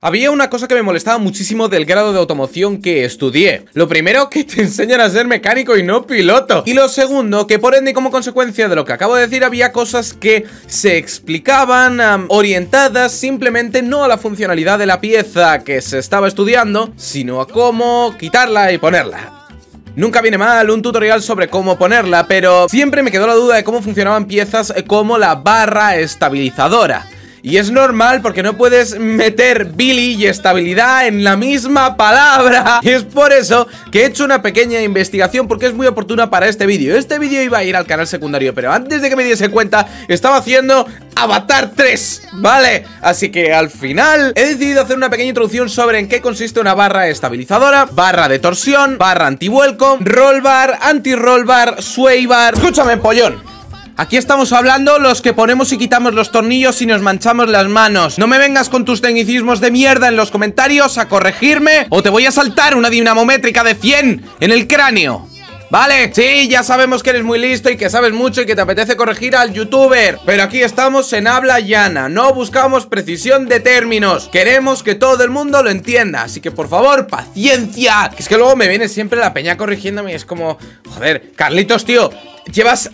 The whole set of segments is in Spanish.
Había una cosa que me molestaba muchísimo del grado de automoción que estudié. Lo primero, que te enseñan a ser mecánico y no piloto. Y lo segundo, que por ende y como consecuencia de lo que acabo de decir, había cosas que se explicaban orientadas simplemente no a la funcionalidad de la pieza que se estaba estudiando, sino a cómo quitarla y ponerla. Nunca viene mal un tutorial sobre cómo ponerla, pero siempre me quedó la duda de cómo funcionaban piezas como la barra estabilizadora. Y es normal porque no puedes meter Billy y estabilidad en la misma palabra. Y es por eso que he hecho una pequeña investigación porque es muy oportuna para este vídeo. Este vídeo iba a ir al canal secundario, pero antes de que me diese cuenta estaba haciendo Avatar 3, ¿vale? Así que al final he decidido hacer una pequeña introducción sobre en qué consiste una barra estabilizadora, barra de torsión, barra anti-vuelco, roll bar, anti-roll bar, sway bar. Escúchame, pollón. Aquí estamos hablando los que ponemos y quitamos los tornillos y nos manchamos las manos. No me vengas con tus tecnicismos de mierda en los comentarios a corregirme o te voy a saltar una dinamométrica de 100 en el cráneo. ¿Vale? Sí, ya sabemos que eres muy listo y que sabes mucho y que te apetece corregir al youtuber, pero aquí estamos en habla llana, no buscamos precisión de términos, queremos que todo el mundo lo entienda, así que por favor, paciencia. Es que luego me viene siempre la peña corrigiéndome y es como, joder, Carlitos, tío, llevas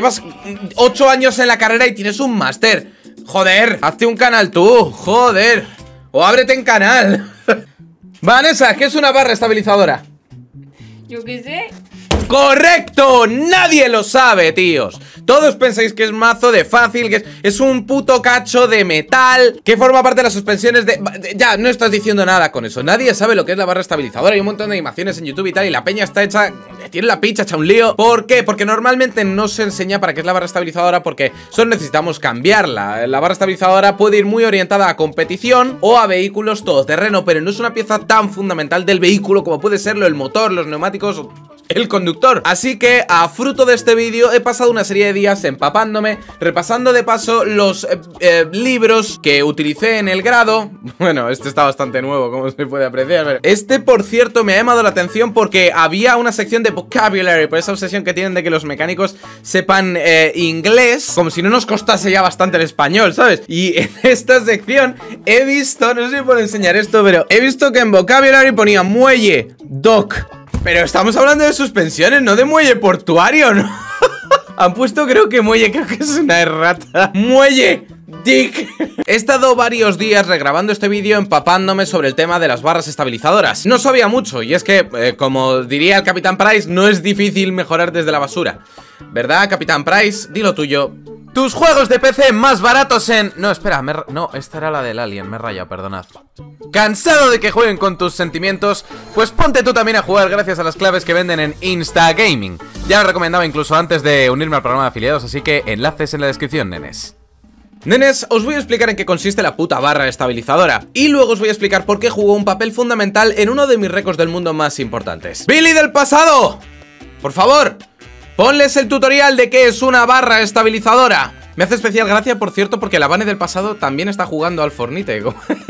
8 años en la carrera y tienes un máster. Joder, hazte un canal tú, joder, o ábrete en canal. Vanessa, ¿qué es una barra estabilizadora? Yo qué sé. ¡Correcto! Nadie lo sabe, tíos. Todos pensáis que es mazo de fácil, que es un puto cacho de metal que forma parte de las suspensiones de... Ya, no estás diciendo nada con eso. Nadie sabe lo que es la barra estabilizadora. Hay un montón de animaciones en YouTube y tal, y la peña está hecha... Tiene la pincha hecha un lío. ¿Por qué? Porque normalmente no se enseña para qué es la barra estabilizadora, porque solo necesitamos cambiarla. La barra estabilizadora puede ir muy orientada a competición o a vehículos todoterreno, pero no es una pieza tan fundamental del vehículo como puede serlo el motor, los neumáticos... el conductor. Así que a fruto de este vídeo he pasado una serie de días empapándome, repasando de paso los libros que utilicé en el grado. Bueno, este está bastante nuevo, como se puede apreciar, pero este, por cierto, me ha llamado la atención porque había una sección de vocabulary, por esa obsesión que tienen de que los mecánicos sepan inglés, como si no nos costase ya bastante el español, ¿sabes? Y en esta sección he visto, no sé si puedo enseñar esto, pero he visto que en vocabulary ponía muelle, dock. Pero estamos hablando de suspensiones, no de muelle portuario, ¿no? Han puesto, creo que es una errata. Muelle, dick. He estado varios días regrabando este vídeo empapándome sobre el tema de las barras estabilizadoras. No sabía mucho, y es que, como diría el Capitán Price, no es difícil mejorar desde la basura. ¿Verdad, Capitán Price? Dilo tuyo. Tus juegos de PC más baratos en... No, espera, no, esta era la del Alien, me raya, perdonad. ¿Cansado de que jueguen con tus sentimientos? Pues ponte tú también a jugar gracias a las claves que venden en Instagaming. Ya lo recomendaba incluso antes de unirme al programa de afiliados, así que enlaces en la descripción, nenes. Nenes, os voy a explicar en qué consiste la puta barra estabilizadora y luego os voy a explicar por qué jugó un papel fundamental en uno de mis récords del mundo más importantes. ¡Billy del pasado! Por favor, ponles el tutorial de qué es una barra estabilizadora. Me hace especial gracia, por cierto, porque la Vane del pasado también está jugando al Fornite.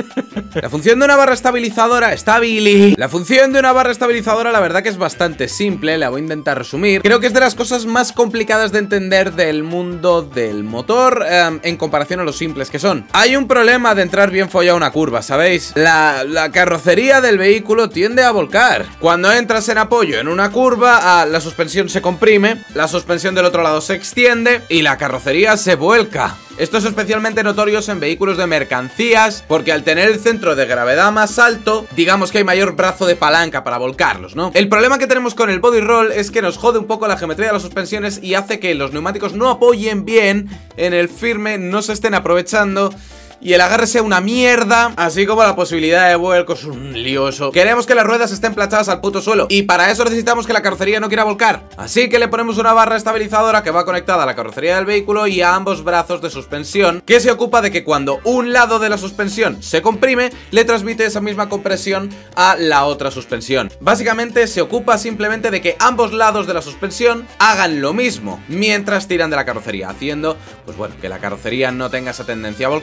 La función de una barra estabilizadora está Billy. La función de una barra estabilizadora la verdad que es bastante simple, la voy a intentar resumir. Creo que es de las cosas más complicadas de entender del mundo del motor en comparación a los simples que son. Hay un problema de entrar bien follado a una curva, ¿sabéis? La carrocería del vehículo tiende a volcar. Cuando entras en apoyo en una curva, la suspensión se comprime, la suspensión del otro lado se extiende y la carrocería se vuelca. Esto es especialmente notorio en vehículos de mercancías, porque al tener el centro de gravedad más alto, digamos que hay mayor brazo de palanca para volcarlos, ¿no? El problema que tenemos con el body roll es que nos jode un poco la geometría de las suspensiones y hace que los neumáticos no apoyen bien en el firme, no se estén aprovechando y el agarre sea una mierda, así como la posibilidad de vuelco es un lioso. Queremos que las ruedas estén planchadas al puto suelo y para eso necesitamos que la carrocería no quiera volcar. Así que le ponemos una barra estabilizadora que va conectada a la carrocería del vehículo y a ambos brazos de suspensión, que se ocupa de que cuando un lado de la suspensión se comprime, le transmite esa misma compresión a la otra suspensión. Básicamente se ocupa simplemente de que ambos lados de la suspensión hagan lo mismo mientras tiran de la carrocería, haciendo, pues bueno, que la carrocería no tenga esa tendencia a volcar y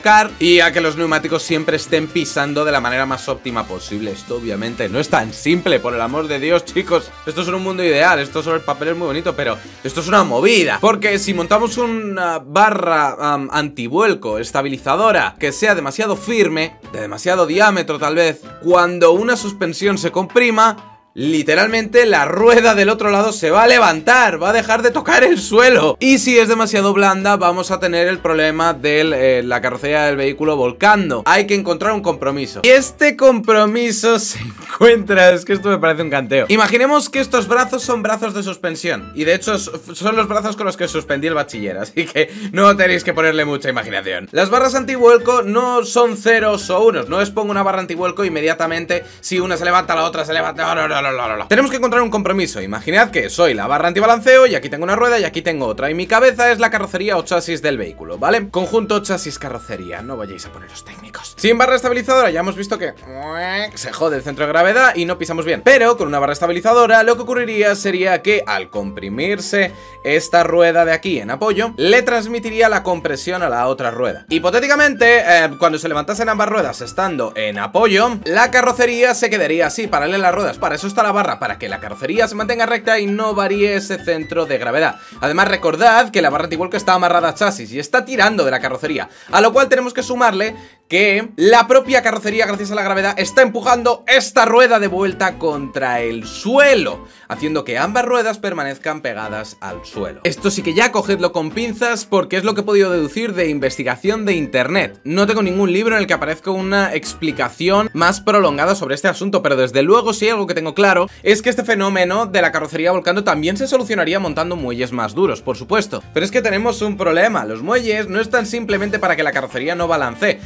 y a que los neumáticos siempre estén pisando de la manera más óptima posible. Esto obviamente no es tan simple, por el amor de Dios, chicos. Esto es un mundo ideal, esto sobre el papel es muy bonito, pero esto es una movida. Porque si montamos una barra antivuelco estabilizadora que sea demasiado firme, de demasiado diámetro tal vez, cuando una suspensión se comprima, literalmente la rueda del otro lado se va a levantar, va a dejar de tocar el suelo. Y si es demasiado blanda, vamos a tener el problema de la carrocería del vehículo volcando. Hay que encontrar un compromiso. Y este compromiso se encuentra... Es que esto me parece un canteo. Imaginemos que estos brazos son brazos de suspensión. Y de hecho son los brazos con los que suspendí el bachiller. Así que no tenéis que ponerle mucha imaginación. Las barras antivuelco no son ceros o unos. No es pongo una barra antivuelco inmediatamente. Si una se levanta, la otra se levanta. No. Tenemos que encontrar un compromiso. Imaginad que soy la barra antibalanceo y aquí tengo una rueda y aquí tengo otra. Y mi cabeza es la carrocería o chasis del vehículo, ¿vale? Conjunto chasis carrocería. No vayáis a poneros técnicos. Sin barra estabilizadora ya hemos visto que se jode el centro de gravedad y no pisamos bien. Pero con una barra estabilizadora lo que ocurriría sería que al comprimirse esta rueda de aquí en apoyo, le transmitiría la compresión a la otra rueda. Hipotéticamente, cuando se levantasen ambas ruedas estando en apoyo, la carrocería se quedaría así, paralela a las ruedas. Para eso está la barra, para que la carrocería se mantenga recta y no varíe ese centro de gravedad. Además, recordad que la barra antivuelco está amarrada a chasis y está tirando de la carrocería, a lo cual tenemos que sumarle que la propia carrocería, gracias a la gravedad, está empujando esta rueda de vuelta contra el suelo, haciendo que ambas ruedas permanezcan pegadas al suelo. Esto sí que ya cogedlo con pinzas, porque es lo que he podido deducir de investigación de internet. No tengo ningún libro en el que aparezca una explicación más prolongada sobre este asunto, pero desde luego sí algo que tengo claro es que este fenómeno de la carrocería volcando también se solucionaría montando muelles más duros, por supuesto. Pero es que tenemos un problema. Los muelles no están simplemente para que la carrocería no balancee,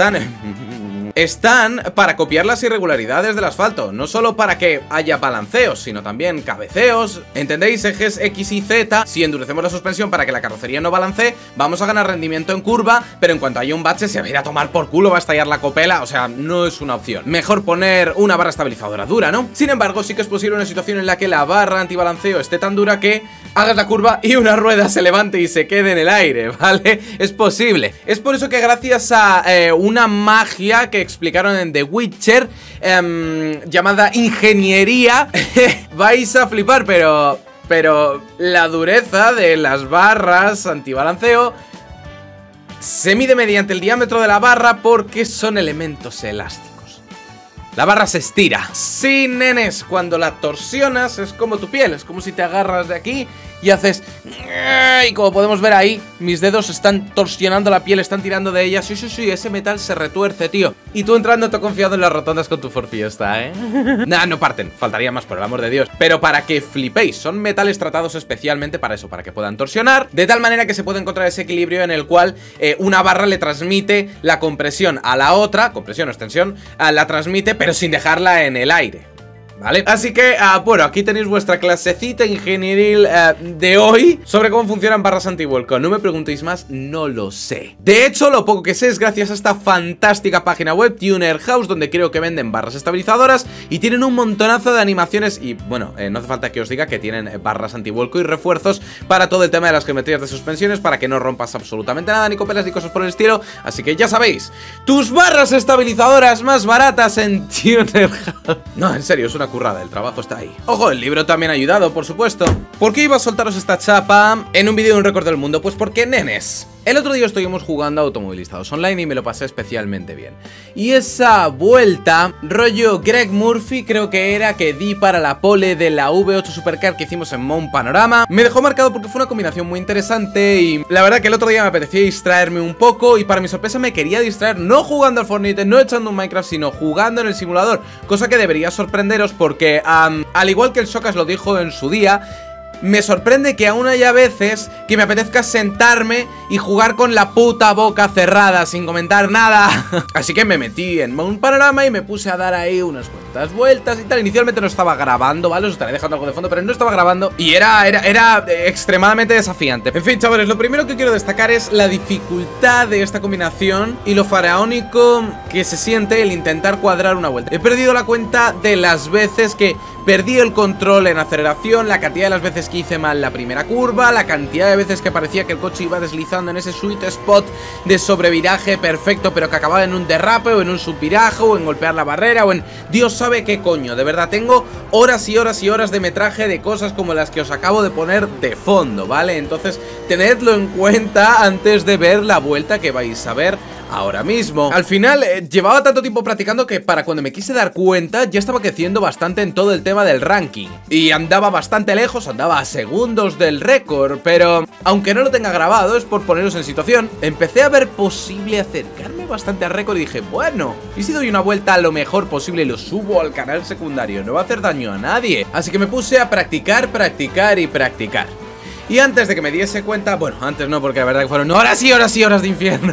están para copiar las irregularidades del asfalto, no solo para que haya balanceos, sino también cabeceos, ¿entendéis? Ejes X y Z. Si endurecemos la suspensión para que la carrocería no balancee, vamos a ganar rendimiento en curva, pero en cuanto haya un bache se va a ir a tomar por culo, va a estallar la copela, o sea, no es una opción. Mejor poner una barra estabilizadora dura, ¿no? Sin embargo, sí que es posible una situación en la que la barra antibalanceo esté tan dura que hagas la curva y una rueda se levante y se quede en el aire, ¿vale? Es posible. Es por eso que gracias a una magia que explicaron en The Witcher, llamada ingeniería, vais a flipar, pero la dureza de las barras antibalanceo se mide mediante el diámetro de la barra porque son elementos elásticos. La barra se estira. Sí, nenes, cuando la torsionas es como tu piel, es como si te agarras de aquí y haces... Y como podemos ver ahí, mis dedos están torsionando la piel, están tirando de ella. Sí, ese metal se retuerce, tío. Y tú entrando todo confiado en las rotondas con tu Ford Fiesta, ¿eh? Nah, no parten, faltaría más, por el amor de Dios. Pero para que flipéis, son metales tratados especialmente para eso, para que puedan torsionar, de tal manera que se puede encontrar ese equilibrio en el cual una barra le transmite la compresión a la otra, compresión o extensión, la transmite, pero sin dejarla en el aire, ¿vale? Así que, bueno, aquí tenéis vuestra clasecita ingenieril de hoy sobre cómo funcionan barras antivuelco. No me preguntéis más, no lo sé. De hecho, lo poco que sé es gracias a esta fantástica página web, Tuner House, donde creo que venden barras estabilizadoras y tienen un montonazo de animaciones y, bueno, no hace falta que os diga que tienen barras antivuelco y refuerzos para todo el tema de las geometrías de suspensiones, para que no rompas absolutamente nada, ni copelas ni cosas por el estilo. Así que ya sabéis, tus barras estabilizadoras más baratas en Tuner House. No, en serio, es una currada, el trabajo está ahí. Ojo, el libro también ha ayudado, por supuesto. ¿Por qué iba a soltaros esta chapa en un vídeo de un récord del mundo? Pues porque, nenes, el otro día estuvimos jugando a Automovilizados Online y me lo pasé especialmente bien. Y esa vuelta, rollo Greg Murphy, creo que era, que di para la pole de la V8 Supercar que hicimos en Mount Panorama, me dejó marcado porque fue una combinación muy interesante y la verdad que el otro día me apetecía distraerme un poco y para mi sorpresa me quería distraer no jugando al Fortnite, no echando un Minecraft, sino jugando en el simulador, cosa que debería sorprenderos porque, al igual que el Socas lo dijo en su día, me sorprende que aún haya veces que me apetezca sentarme y jugar con la puta boca cerrada sin comentar nada. Así que me metí en Mount Panorama y me puse a dar ahí unas cuantas vueltas y tal. Inicialmente no estaba grabando, ¿vale? Os estaré dejando algo de fondo, pero no estaba grabando y era extremadamente desafiante. En fin, chavales, lo primero que quiero destacar es la dificultad de esta combinación y lo faraónico que se siente el intentar cuadrar una vuelta. He perdido la cuenta de las veces que perdí el control en aceleración, la cantidad de las veces que hice mal la primera curva, la cantidad de veces que parecía que el coche iba a deslizar aterrizando en ese sweet spot de sobreviraje perfecto, pero que acababa en un derrape o en un subviraje o en golpear la barrera o en Dios sabe qué coño. De verdad, tengo horas y horas y horas de metraje de cosas como las que os acabo de poner de fondo, ¿vale? Entonces, tenedlo en cuenta antes de ver la vuelta que vais a ver ahora mismo. Al final, llevaba tanto tiempo practicando que para cuando me quise dar cuenta ya estaba creciendo bastante en todo el tema del ranking. Y andaba bastante lejos, andaba a segundos del récord, pero aunque no lo tenga grabado, es por poneros en situación, empecé a ver posible acercarme bastante al récord y dije, bueno, y si doy una vuelta lo mejor posible y lo subo al canal secundario, no va a hacer daño a nadie. Así que me puse a practicar, practicar y practicar. Y antes de que me diese cuenta, bueno, antes no, porque la verdad que fueron horas y horas y horas de infierno.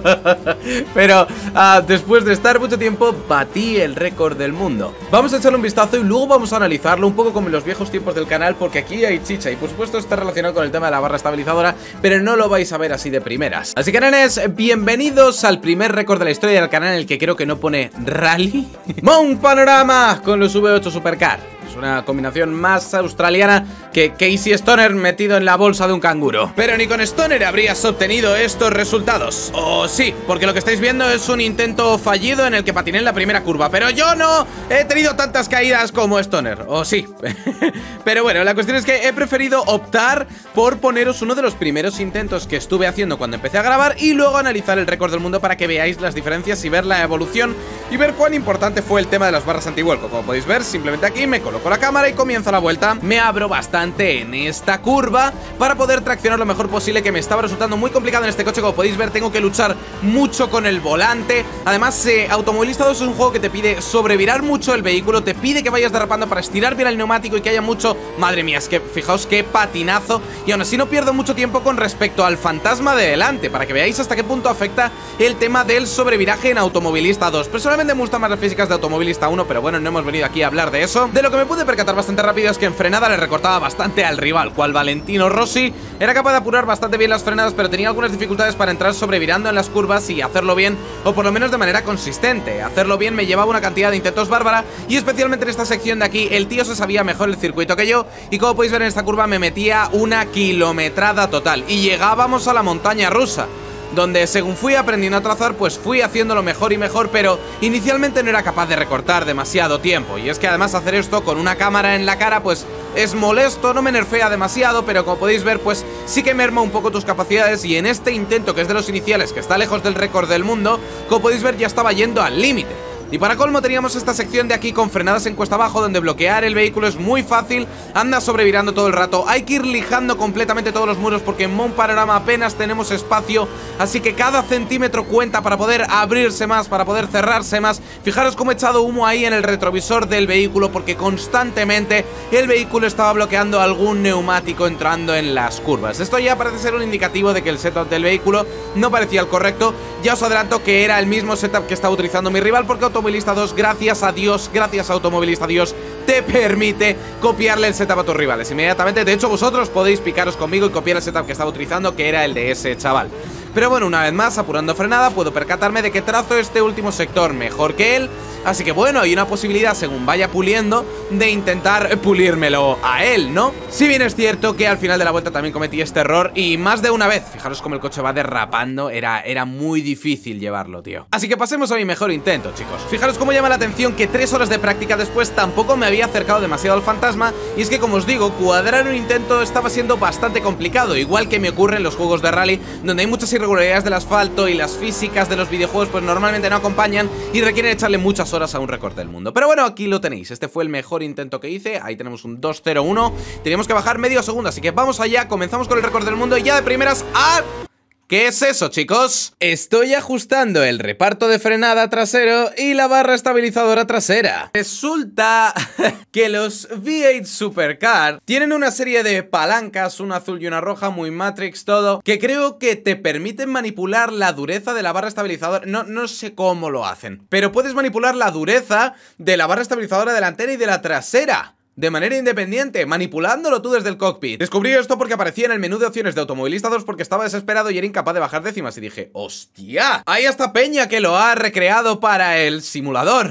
Pero después de estar mucho tiempo, batí el récord del mundo. Vamos a echarle un vistazo y luego vamos a analizarlo un poco como en los viejos tiempos del canal, porque aquí hay chicha y por supuesto está relacionado con el tema de la barra estabilizadora, pero no lo vais a ver así de primeras. Así que nenes, bienvenidos al primer récord de la historia del canal en el que creo que no pone rally. Mount Panorama con los V8 Supercar. Es una combinación más australiana que Casey Stoner metido en la bolsa de un canguro. Pero ni con Stoner habrías obtenido estos resultados. O sí, porque lo que estáis viendo es un intento fallido en el que patiné en la primera curva. Pero yo no he tenido tantas caídas como Stoner. O sí. Pero bueno, la cuestión es que he preferido optar por poneros uno de los primeros intentos que estuve haciendo cuando empecé a grabar y luego analizar el récord del mundo para que veáis las diferencias y ver la evolución y ver cuán importante fue el tema de las barras antivuelco. Como podéis ver, simplemente aquí me coloco la cámara y comienzo la vuelta. Me abro bastante en esta curva para poder traccionar lo mejor posible, que me estaba resultando muy complicado en este coche. Como podéis ver, tengo que luchar mucho con el volante. Además, Automovilista 2 es un juego que te pide sobrevirar mucho el vehículo, te pide que vayas derrapando para estirar bien el neumático y que haya mucho... Madre mía, es que fijaos qué patinazo. Y aún así no pierdo mucho tiempo con respecto al fantasma de delante, para que veáis hasta qué punto afecta el tema del sobreviraje en Automovilista 2. Personalmente me gustan más las físicas de Automovilista 1, pero bueno, no hemos venido aquí a hablar de eso. De lo que me pude percatar bastante rápido es que en frenada le recortaba bastante al rival, cual Valentino Rossi. Era capaz de apurar bastante bien las frenadas, pero tenía algunas dificultades para entrar sobrevirando en las curvas y hacerlo bien, o por lo menos de manera consistente. Hacerlo bien me llevaba una cantidad de intentos bárbara, y especialmente en esta sección de aquí el tío se sabía mejor el circuito que yo, y como podéis ver en esta curva me metía una kilometrada total, y llegábamos a la montaña rusa, donde según fui aprendiendo a trazar, pues fui haciéndolo mejor y mejor, pero inicialmente no era capaz de recortar demasiado tiempo. Y es que además hacer esto con una cámara en la cara, pues es molesto, no me nerfea demasiado, pero como podéis ver, pues sí que merma un poco tus capacidades. Y en este intento, que es de los iniciales, que está lejos del récord del mundo, como podéis ver ya estaba yendo al límite. Y para colmo teníamos esta sección de aquí con frenadas en cuesta abajo, donde bloquear el vehículo es muy fácil, anda sobrevirando todo el rato. Hay que ir lijando completamente todos los muros porque en Mount Panorama apenas tenemos espacio, así que cada centímetro cuenta para poder abrirse más, para poder cerrarse más. Fijaros cómo he echado humo ahí en el retrovisor del vehículo, porque constantemente el vehículo estaba bloqueando algún neumático entrando en las curvas. Esto ya parece ser un indicativo de que el setup del vehículo no parecía el correcto. Ya os adelanto que era el mismo setup que estaba utilizando mi rival, porque Automovilista 2, gracias a Dios, gracias a Automovilista Dios, te permite copiarle el setup a tus rivales inmediatamente. De hecho, vosotros podéis picaros conmigo y copiar el setup que estaba utilizando, que era el de ese chaval. Pero bueno, una vez más, apurando frenada, puedo percatarme de que trazo este último sector mejor que él. Así que bueno, hay una posibilidad, según vaya puliendo, de intentar pulírmelo a él, ¿no? Si bien es cierto que al final de la vuelta también cometí este error, y más de una vez. Fijaros cómo el coche va derrapando, era muy difícil llevarlo, tío. Así que pasemos a mi mejor intento, chicos. Fijaros cómo llama la atención que 3 horas de práctica después tampoco me había acercado demasiado al fantasma. Y es que, como os digo, cuadrar un intento estaba siendo bastante complicado, igual que me ocurre en los juegos de rally, donde hay muchas irregularidades del asfalto y las físicas de los videojuegos pues normalmente no acompañan y requieren echarle muchas horas a un récord del mundo. Pero bueno, aquí lo tenéis, este fue el mejor intento que hice. Ahí tenemos un 2.01, teníamos que bajar medio segundo, así que vamos allá, comenzamos con el récord del mundo y ya de primeras ¡ah! ¿Qué es eso, chicos? Estoy ajustando el reparto de frenada trasero y la barra estabilizadora trasera. Resulta que los V8 Supercar tienen una serie de palancas, una azul y una roja, muy Matrix todo, que creo que te permiten manipular la dureza de la barra estabilizadora. No sé cómo lo hacen, pero puedes manipular la dureza de la barra estabilizadora delantera y de la trasera de manera independiente, manipulándolo tú desde el cockpit. Descubrí esto porque aparecía en el menú de opciones de Automovilista 2 porque estaba desesperado y era incapaz de bajar décimas y dije, ¡hostia! Hay hasta peña que lo ha recreado para el simulador.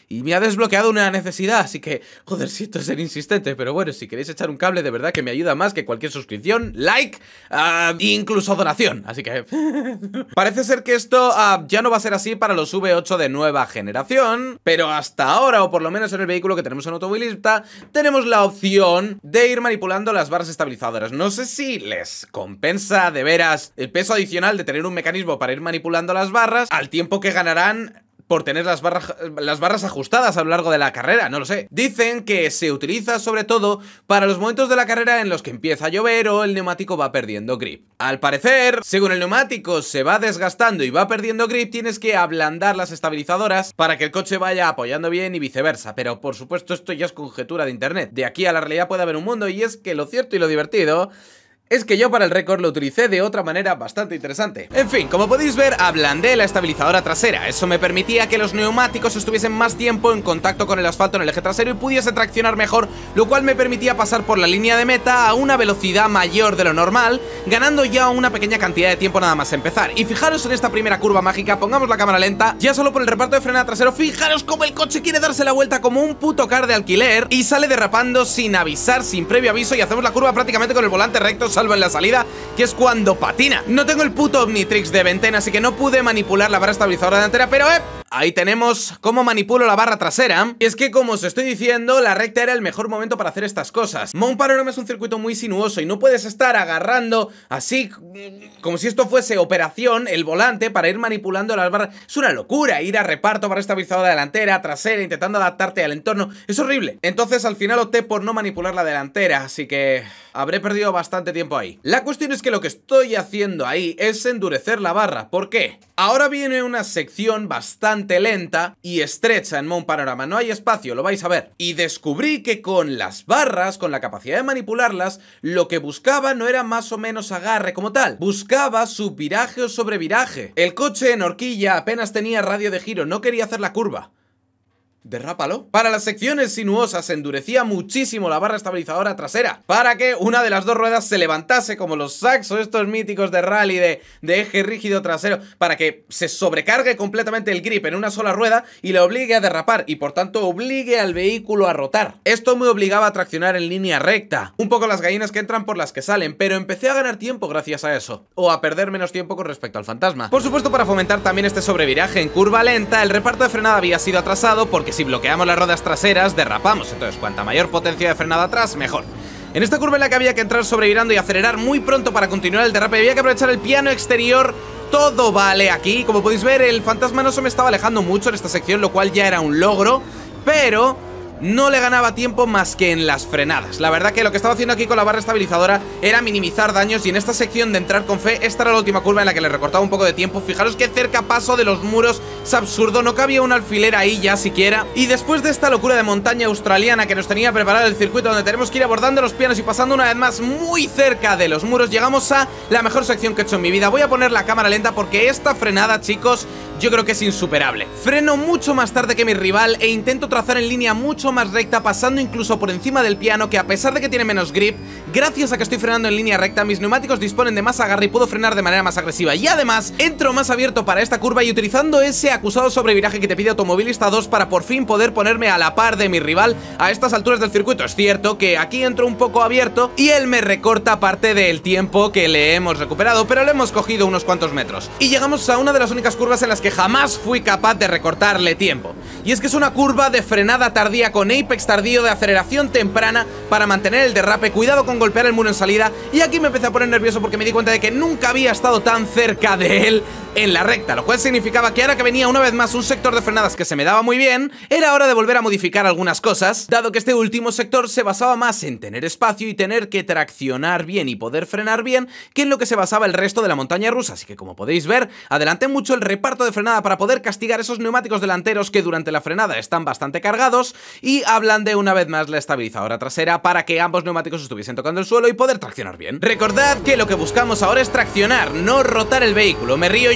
y me ha desbloqueado una necesidad, así que, joder, siento ser insistente, pero bueno, si queréis echar un cable, de verdad que me ayuda más que cualquier suscripción, like, incluso donación, así que... Parece ser que esto ya no va a ser así para los V8 de nueva generación, pero hasta ahora, o por lo menos en el vehículo que tenemos en Automovilista, tenemos la opción de ir manipulando las barras estabilizadoras. No sé si les compensa de veras el peso adicional de tener un mecanismo para ir manipulando las barras, al tiempo que ganarán por tener las barras ajustadas a lo largo de la carrera, no lo sé. Dicen que se utiliza sobre todo para los momentos de la carrera en los que empieza a llover o el neumático va perdiendo grip. Al parecer, según el neumático se va desgastando y va perdiendo grip, tienes que ablandar las estabilizadoras para que el coche vaya apoyando bien y viceversa. Pero por supuesto esto ya es conjetura de internet. De aquí a la realidad puede haber un mundo, y es que lo cierto y lo divertido es que yo para el récord lo utilicé de otra manera bastante interesante. En fin, como podéis ver, ablandé la estabilizadora trasera. Eso me permitía que los neumáticos estuviesen más tiempo en contacto con el asfalto en el eje trasero y pudiese traccionar mejor, lo cual me permitía pasar por la línea de meta a una velocidad mayor de lo normal, ganando ya una pequeña cantidad de tiempo nada más empezar. Y fijaros en esta primera curva mágica, pongamos la cámara lenta, ya solo por el reparto de frenada trasero, fijaros cómo el coche quiere darse la vuelta como un puto car de alquiler y sale derrapando sin avisar, sin previo aviso, y hacemos la curva prácticamente con el volante recto, salvo en la salida, que es cuando patina. No tengo el puto Omnitrix de Venten, así que no pude manipular la barra estabilizadora delantera, pero ahí tenemos cómo manipulo la barra trasera. Y es que, como os estoy diciendo, la recta era el mejor momento para hacer estas cosas. Mount Panorama es un circuito muy sinuoso y no puedes estar agarrando así, como si esto fuese operación, el volante para ir manipulando las barras. Es una locura ir a reparto barra estabilizadora delantera, trasera, intentando adaptarte al entorno. Es horrible. Entonces al final opté por no manipular la delantera, así que habré perdido bastante tiempo ahí. La cuestión es que lo que estoy haciendo ahí es endurecer la barra. ¿Por qué? Ahora viene una sección bastante lenta y estrecha en Mount Panorama, no hay espacio, lo vais a ver. Y descubrí que con las barras, con la capacidad de manipularlas, lo que buscaba no era más o menos agarre como tal, buscaba subviraje o sobreviraje. El coche en horquilla apenas tenía radio de giro, no quería hacer la curva. Derrápalo. Para las secciones sinuosas endurecía muchísimo la barra estabilizadora trasera para que una de las dos ruedas se levantase como los Saxo, estos míticos de rally de eje rígido trasero, para que se sobrecargue completamente el grip en una sola rueda y le obligue a derrapar y por tanto obligue al vehículo a rotar. Esto me obligaba a traccionar en línea recta, un poco las gallinas que entran por las que salen, pero empecé a ganar tiempo gracias a eso, o a perder menos tiempo con respecto al fantasma. Por supuesto, para fomentar también este sobreviraje en curva lenta, el reparto de frenada había sido atrasado porque si bloqueamos las ruedas traseras, derrapamos. Entonces, cuanta mayor potencia de frenada atrás, mejor. En esta curva en la que había que entrar sobrevirando y acelerar muy pronto para continuar el derrape, había que aprovechar el piano exterior. Todo vale aquí. Como podéis ver, el fantasma no se me estaba alejando mucho en esta sección, lo cual ya era un logro, pero no le ganaba tiempo más que en las frenadas. La verdad que lo que estaba haciendo aquí con la barra estabilizadora era minimizar daños, y en esta sección de entrar con fe, esta era la última curva en la que le recortaba un poco de tiempo. Fijaros que cerca paso de los muros, es absurdo, no cabía un alfiler ahí ya siquiera. Y después de esta locura de montaña australiana que nos tenía preparado el circuito, donde tenemos que ir abordando los pianos y pasando una vez más muy cerca de los muros, llegamos a la mejor sección que he hecho en mi vida. Voy a poner la cámara lenta porque esta frenada, chicos, yo creo que es insuperable. Freno mucho más tarde que mi rival e intento trazar en línea mucho más recta, pasando incluso por encima del piano, que a pesar de que tiene menos grip, gracias a que estoy frenando en línea recta, mis neumáticos disponen de más agarre y puedo frenar de manera más agresiva. Y además, entro más abierto para esta curva y utilizando ese acusado sobreviraje que te pide Automovilista 2 para por fin poder ponerme a la par de mi rival a estas alturas del circuito. Es cierto que aquí entro un poco abierto y él me recorta parte del tiempo que le hemos recuperado, pero le hemos cogido unos cuantos metros. Y llegamos a una de las únicas curvas en las que jamás fui capaz de recortarle tiempo. Y es que es una curva de frenada tardía con apex tardío de aceleración temprana para mantener el derrape. Cuidado con golpear el muro en salida. Y aquí me empecé a poner nervioso porque me di cuenta de que nunca había estado tan cerca de él en la recta, lo cual significaba que ahora que venía una vez más un sector de frenadas que se me daba muy bien, era hora de volver a modificar algunas cosas, dado que este último sector se basaba más en tener espacio y tener que traccionar bien y poder frenar bien que en lo que se basaba el resto de la montaña rusa. Así que, como podéis ver, adelanté mucho el reparto de frenada para poder castigar esos neumáticos delanteros que durante la frenada están bastante cargados, y ablandé una vez más la estabilizadora trasera para que ambos neumáticos estuviesen tocando el suelo y poder traccionar bien. Recordad que lo que buscamos ahora es traccionar, no rotar el vehículo. Me río yo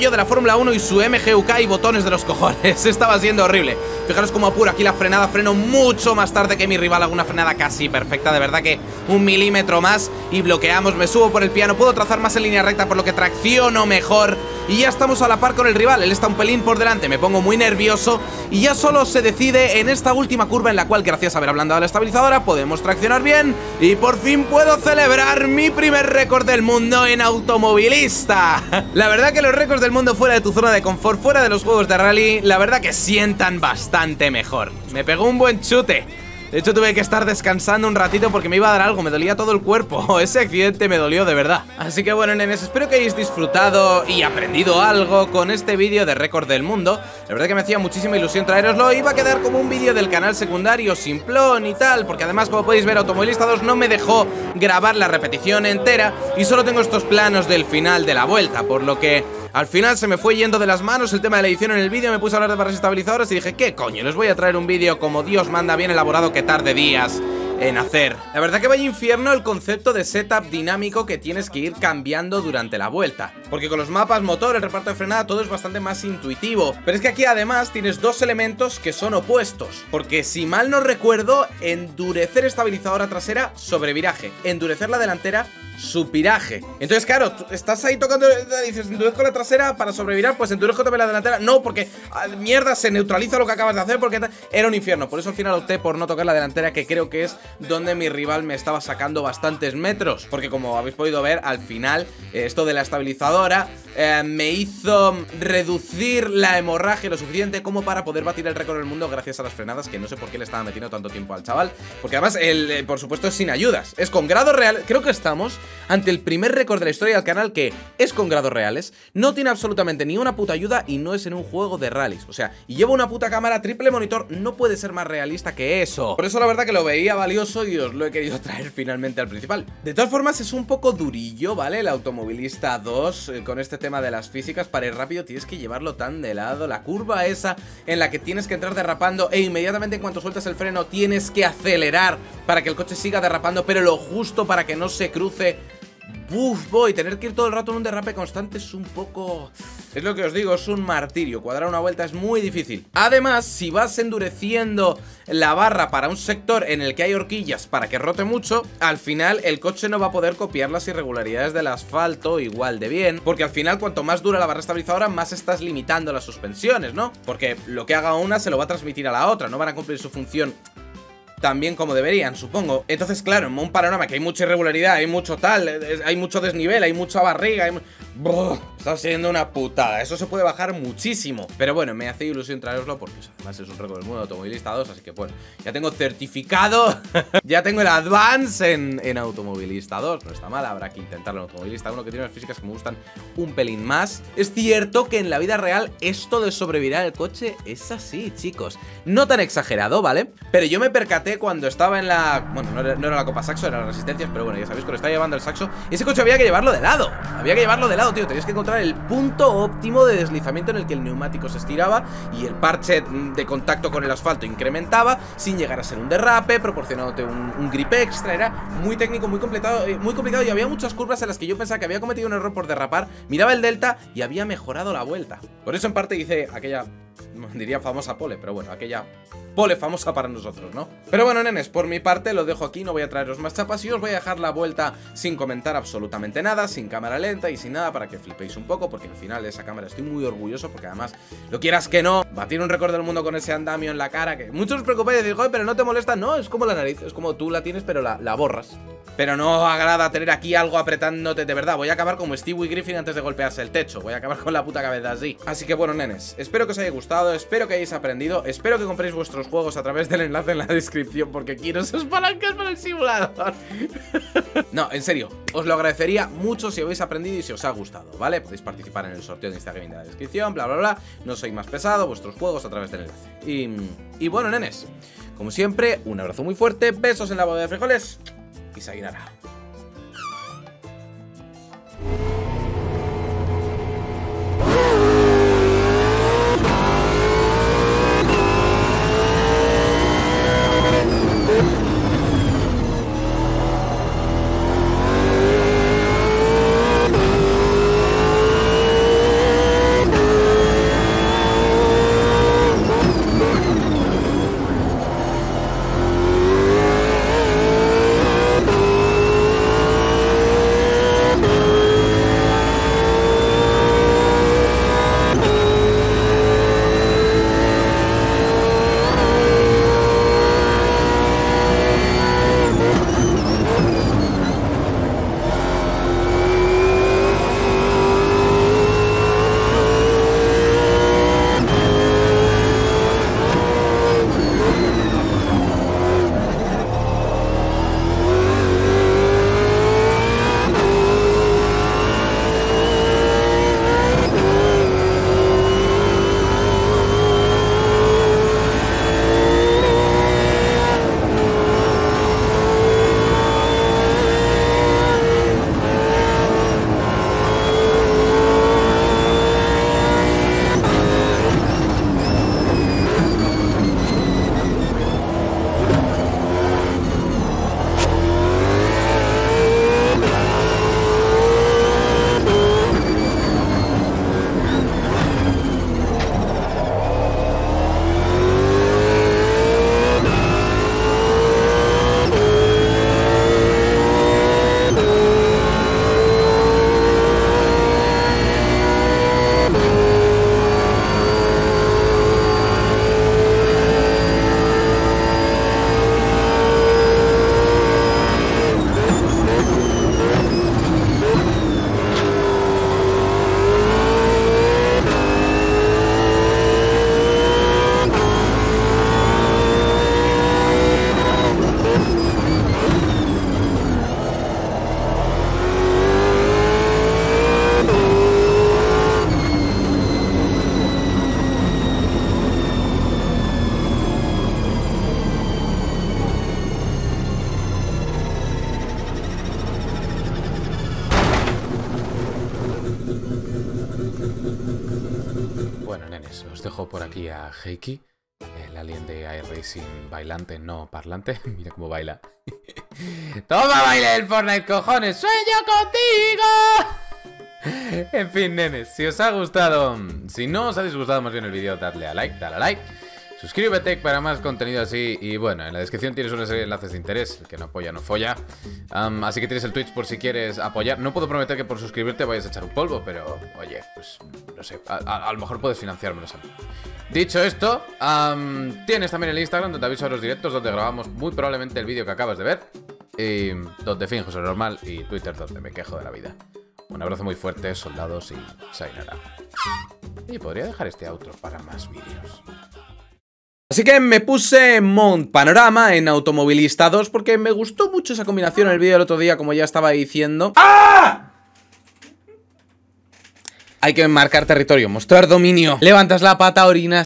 yo de la Fórmula 1 y su MGUK y botones de los cojones. Estaba siendo horrible. Fijaros cómo apuro aquí la frenada, freno mucho más tarde que mi rival, hago una frenada casi perfecta, de verdad que 1 milímetro más y bloqueamos, me subo por el piano, puedo trazar más en línea recta por lo que tracciono mejor y ya estamos a la par con el rival, él está un pelín por delante, me pongo muy nervioso y ya solo se decide en esta última curva en la cual gracias a haber ablandado la estabilizadora podemos traccionar bien y por fin puedo celebrar mi primer récord del mundo en automovilista. La verdad que los récords del mundo fuera de tu zona de confort, fuera de los juegos de rally, la verdad que sientan bastante mejor. Me pegó un buen chute. De hecho tuve que estar descansando un ratito porque me iba a dar algo, me dolía todo el cuerpo. Ese accidente me dolió de verdad. Así que bueno, nenes, espero que hayáis disfrutado y aprendido algo con este vídeo de récord del mundo. La verdad que me hacía muchísima ilusión traeroslo. Iba a quedar como un vídeo del canal secundario, simplón y tal, porque además, como podéis ver, Automovilista 2 no me dejó grabar la repetición entera y solo tengo estos planos del final de la vuelta, por lo que al final se me fue yendo de las manos el tema de la edición en el vídeo, me puse a hablar de barras estabilizadoras y dije, ¿qué coño? Les voy a traer un vídeo como Dios manda, bien elaborado, que tarde días en hacer. La verdad que vaya infierno el concepto de setup dinámico que tienes que ir cambiando durante la vuelta, porque con los mapas, motor, el reparto de frenada, todo es bastante más intuitivo. Pero es que aquí además tienes dos elementos que son opuestos, porque si mal no recuerdo, endurecer estabilizadora trasera, sobreviraje, endurecer la delantera, supiraje. Entonces claro, tú estás ahí tocando, dices, endurezco la trasera para sobrevirar, pues endurezco también la delantera. No, porque mierda, se neutraliza lo que acabas de hacer, porque era un infierno. Por eso al final opté por no tocar la delantera, que creo que es donde mi rival me estaba sacando bastantes metros, porque como habéis podido ver, al final esto de la estabilizadora me hizo reducir la hemorragia lo suficiente como para poder batir el récord del mundo gracias a las frenadas, que no sé por qué le estaba metiendo tanto tiempo al chaval, porque además por supuesto es sin ayudas, es con grados reales. Creo que estamos ante el primer récord de la historia del canal que es con grados reales, no tiene absolutamente ni una puta ayuda y no es en un juego de rallies. O sea, y lleva una puta cámara triple monitor, no puede ser más realista que eso. Por eso la verdad que lo veía valioso y os lo he querido traer finalmente al principal. De todas formas es un poco durillo, ¿vale? El Automovilista 2 con este tema de las físicas. Para ir rápido tienes que llevarlo tan de lado, la curva esa en la que tienes que entrar derrapando e inmediatamente en cuanto sueltas el freno tienes que acelerar para que el coche siga derrapando, pero lo justo para que no se cruce. Buf, voy, tener que ir todo el rato en un derrape constante es un poco... Es lo que os digo, es un martirio. Cuadrar una vuelta es muy difícil. Además, si vas endureciendo la barra para un sector en el que hay horquillas para que rote mucho, al final el coche no va a poder copiar las irregularidades del asfalto igual de bien, porque al final cuanto más dura la barra estabilizadora, más estás limitando las suspensiones, ¿no? Porque lo que haga una se lo va a transmitir a la otra, no van a cumplir su función también como deberían, supongo. Entonces, claro, en un panorama que hay mucha irregularidad, hay mucho tal, hay mucho desnivel, hay mucha barriga, está siendo una putada. Eso se puede bajar muchísimo. Pero bueno, me hace ilusión traeroslo porque además es un récord del mundo de Automovilista 2, así que bueno, ya tengo certificado, ya tengo el Advance en Automovilista 2. No está mal, habrá que intentarlo en Automovilista 1, que tiene unas físicas que me gustan un pelín más. Es cierto que en la vida real esto de sobrevirar el coche es así, chicos. No tan exagerado, ¿vale? Pero yo me percaté cuando estaba en la... Bueno, no era la Copa Saxo, era las Resistencias, pero bueno, ya sabéis, cuando estaba llevando el Saxo, ese coche había que llevarlo de lado. Había que llevarlo de lado, tío. Tenías que encontrar el punto óptimo de deslizamiento en el que el neumático se estiraba y el parche de contacto con el asfalto incrementaba sin llegar a ser un derrape, proporcionándote un grip extra. Era muy técnico, muy complicado y había muchas curvas en las que yo pensaba que había cometido un error por derrapar, miraba el delta y había mejorado la vuelta. Por eso en parte hice aquella... diría famosa pole, pero bueno, aquella pole famosa para nosotros, ¿no? Pero bueno, nenes, por mi parte lo dejo aquí, no voy a traeros más chapas y os voy a dejar la vuelta sin comentar absolutamente nada, sin cámara lenta y sin nada para que flipéis un poco, porque al final de esa cámara estoy muy orgulloso, porque además, lo quieras que no, batir un récord del mundo con ese andamio en la cara, que muchos os preocupáis y decís, joder, pero no te molesta, no, es como la nariz, es como tú la tienes pero la borras. Pero no agrada tener aquí algo apretándote, de verdad, voy a acabar como Stewie Griffin antes de golpearse el techo, voy a acabar con la puta cabeza así. Así que bueno, nenes, espero que os haya gustado, espero que hayáis aprendido, espero que compréis vuestros juegos a través del enlace en la descripción, porque quiero esas palancas para el simulador. No, en serio, os lo agradecería mucho si habéis aprendido y si os ha gustado, ¿vale? Podéis participar en el sorteo de Instagram en la descripción, bla, bla, bla. No soy más pesado, vuestros juegos a través del enlace. Y bueno, nenes, como siempre, un abrazo muy fuerte, besos en la boca de frijoles y sayonara. dejo por aquí a Heiki, el alien de iRacing bailante, no parlante. Mira cómo baila. ¡Toma, baile el Fortnite, cojones! ¡Sueño contigo! En fin, nenes, si os ha gustado, si no os ha disgustado más bien el vídeo, dadle a like, dale a like. Suscríbete para más contenido así. Y bueno, en la descripción tienes unos enlaces de interés. El que no apoya, no folla. Así que tienes el Twitch por si quieres apoyar. No puedo prometer que por suscribirte vayas a echar un polvo, pero oye, pues no sé, a lo mejor puedes financiármelos a mí. Dicho esto, tienes también el Instagram donde aviso a los directos, donde grabamos muy probablemente el vídeo que acabas de ver. Y donde finjo ser normal. Y Twitter donde me quejo de la vida. Un abrazo muy fuerte, soldados, y sayonara. Y podría dejar este outro para más vídeos. Así que me puse Mount Panorama en Automovilista 2 porque me gustó mucho esa combinación en el vídeo del otro día, como ya estaba diciendo. ¡Ah! Hay que marcar territorio, mostrar dominio. Levantas la pata, orinas.